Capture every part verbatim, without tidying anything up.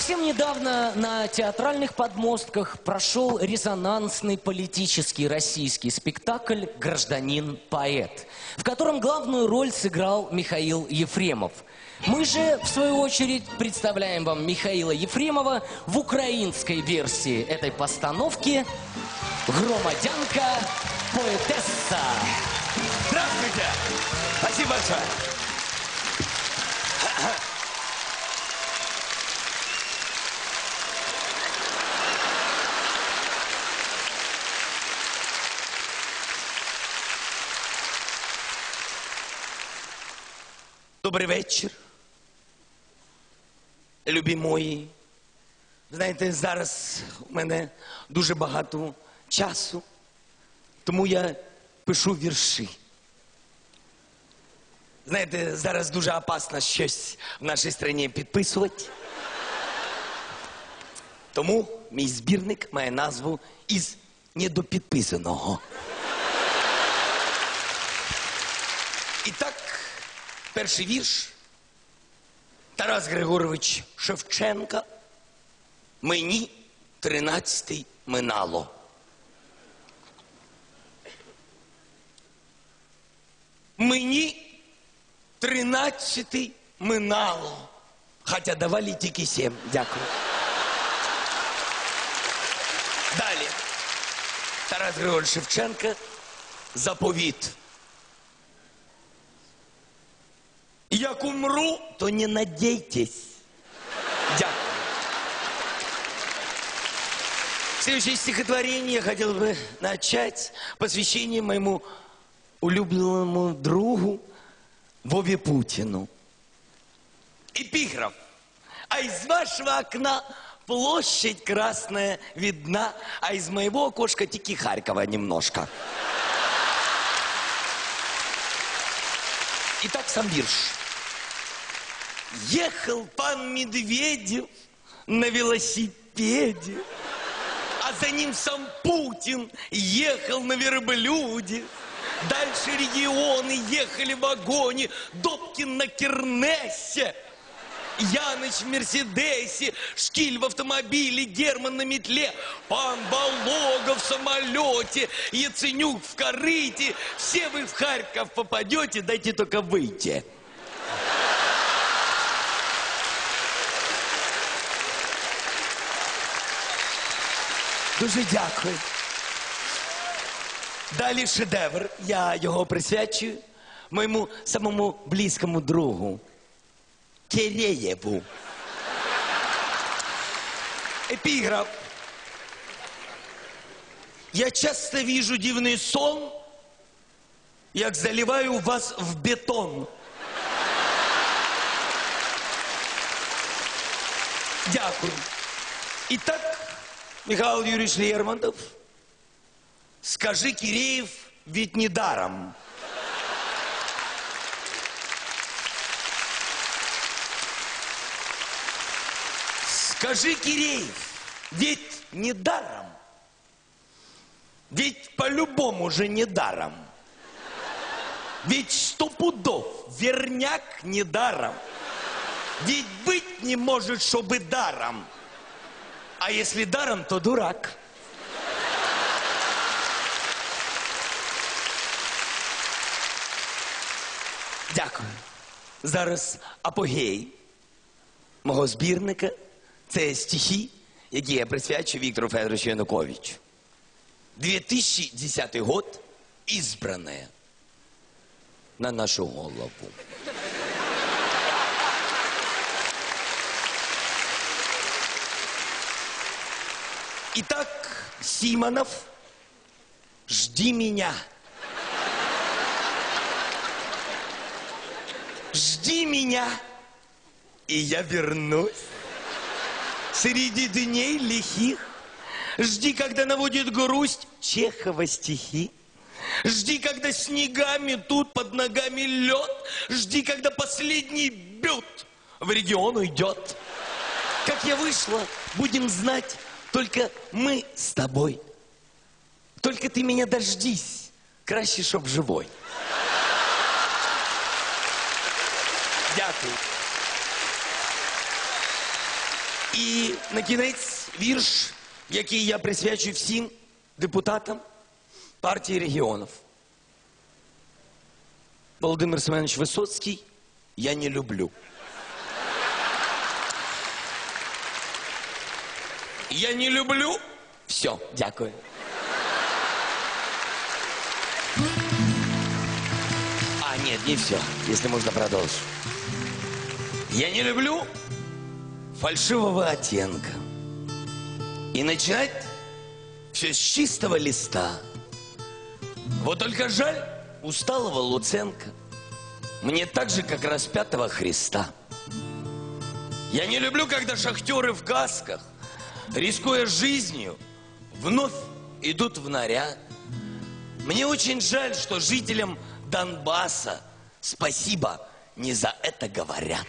Совсем недавно на театральных подмостках прошел резонансный политический российский спектакль «Гражданин-поэт», в котором главную роль сыграл Михаил Ефремов. Мы же, в свою очередь, представляем вам Михаила Ефремова в украинской версии этой постановки «Громадянка поэтесса». Здравствуйте! Спасибо большое. Добрий вечір, любі мої. Знаєте, зараз у мене дуже багато часу, тому я пишу вірші. Знаєте, зараз дуже опасно щось в нашій країні підписувати. Тому мій збірник має назву «Із недопідписаного». І так, перший вірш. Тарас Григорович Шевченка. Мені тринадцятий минало. Мені тринадцятий минало. Хоча давали тільки сім. Дякую. Далі. Тарас Григорович Шевченка. Заповіт. Як умру, то не надейтесь. Дякую. Следующее стихотворение я хотел бы начать посвящением моему улюбленному другу Вове Путину. Эпиграф. А из вашего окна площадь красная видна, а из моего окошка тики Харькова немножко. Итак, сам вирш. Ехал пан Медведев на велосипеде, а за ним сам Путин ехал на верблюде. Дальше регионы ехали в вагоне, Добкин на Кернесе, Яныч в Мерседесе, Шкиль в автомобиле, Герман на метле, пан Балога в самолете, Яценюк в корыте. Все вы в Харьков попадете, дайте только выйти. Дуже дякую. Далі шедевр. Я його присвячую моєму самому близькому другу Кирееву. Эпиграф. Я часто вижу дивный сон, як заливаю вас в бетон. Дякую. Итак, Михаил Юрьевич Лермонтов, скажи, Киреев, ведь не даром. Скажи, Киреев, ведь не даром. Ведь по-любому же не даром. Ведь сто пудов верняк не даром. Ведь быть не может, чтобы даром. А если даром, то дурак. Дякую. Зараз апогей мого збірника. Це стихи, які я присвячую Віктору Федоровичу Януковичу. две тысячи десятый год, избранное на нашу голову. Итак, Симонов, жди меня. Жди меня, и я вернусь. Среди дней лихих. Жди, когда наводит грусть Чехова стихи. Жди, когда снегами тут под ногами лед. Жди, когда последний бют в регион уйдет. Как я вышла, будем знать только мы с тобой. Только ты меня дождись, краще, чтоб живой. Дякую. І на кінець вірш, який я присвячую всім депутатам партії регіонів. Володимир Семенович Висоцький, я не люблю. Я не люблю. Все, дякую. А, нет, не все, если можно продолжить. Я не люблю фальшивого оттенка. И начинать все с чистого листа. Вот только жаль усталого Луценко. Мне так же, как распятого Христа. Я не люблю, когда шахтеры в касках, рискуя жизнью, вновь идут в наряд. Мне очень жаль, что жителям Донбасса спасибо не за это говорят.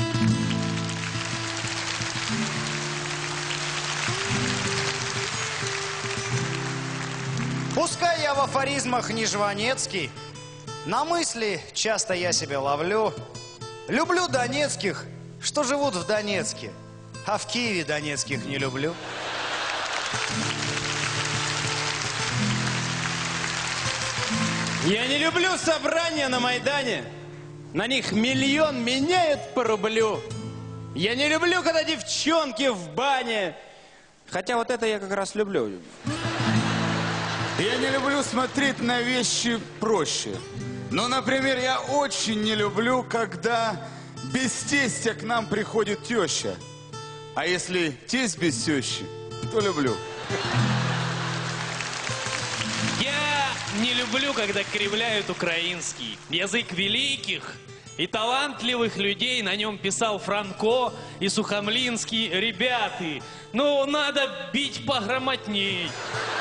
Пускай я в афоризмах не Жванецкий, на мысли часто я себя ловлю. Люблю донецких, что живут в Донецке, а в Киеве донецких не люблю. Я не люблю собрания на Майдане. На них миллион меняют по рублю. Я не люблю, когда девчонки в бане. Хотя вот это я как раз люблю. Я не люблю смотреть на вещи проще. Ну, например, я очень не люблю, когда без тестя к нам приходит теща. А если тесть без тещи, то люблю. Я не люблю, когда кривляют украинский. Язык великих и талантливых людей. На нем писал Франко и Сухомлинский. Ребята, ну надо бить пограмотней.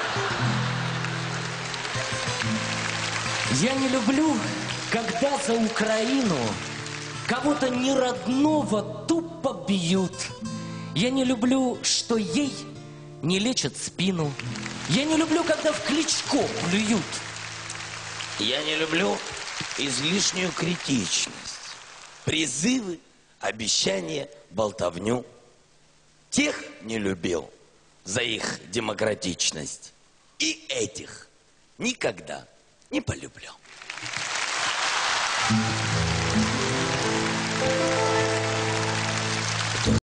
Я не люблю, когда за Украину кого-то неродного тупо бьют. Я не люблю, что ей не лечат спину. Я не люблю, когда в Кличко плюют. Я не люблю излишнюю критичность, призывы, обещания, болтовню. Тех не любил за их демократичность. И этих никогда не полюблю.